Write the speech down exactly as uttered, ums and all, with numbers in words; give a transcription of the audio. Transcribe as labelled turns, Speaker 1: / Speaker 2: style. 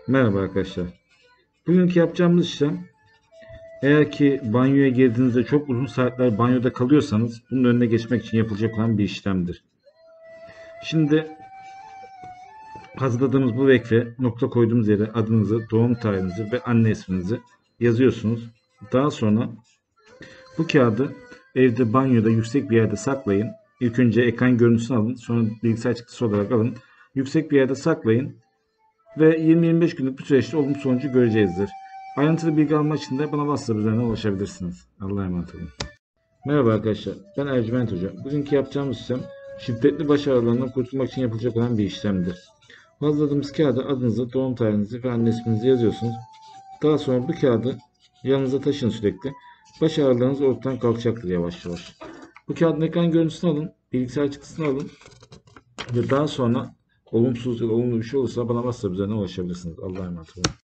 Speaker 1: Merhaba arkadaşlar. Bugünkü yapacağımız işlem, eğer ki banyoya girdiğinizde çok uzun saatler banyoda kalıyorsanız bunun önüne geçmek için yapılacak olan bir işlemdir. Şimdi hazırladığımız bu vekfe nokta koyduğumuz yere adınızı, doğum tarihinizi ve anne isminizi yazıyorsunuz. Daha sonra bu kağıdı evde banyoda yüksek bir yerde saklayın. İlk önce ekran görüntüsünü alın, sonra bilgisayar çıktısı olarak alın. Yüksek bir yerde saklayın. Ve yirmi yirmi beş günlük bir süreçte olumlu sonucu göreceğizdir. Ayrıntılı bilgi almak için de bana WhatsApp üzerinden ulaşabilirsiniz. Allah'a emanet olun. Merhaba arkadaşlar, ben Ercüment Hoca. Bugünkü yapacağımız işlem, şiddetli baş ağrılarından kurtulmak için yapılacak olan bir işlemdir. Hazırladığımız kağıda adınızı, doğum tarihinizi ve anne isminizi yazıyorsunuz. Daha sonra bu kağıdı yanınıza taşın sürekli. Baş ağrılarınız ortadan kalkacaktır yavaş yavaş. Bu kağıdın ekran görüntüsünü alın, bilgisayar çıktısını alın ve daha sonra olumsuz ya da olumlu bir şey olursa bana WhatsApp üzerinden ulaşabilirsiniz. Allah'a emanet olun.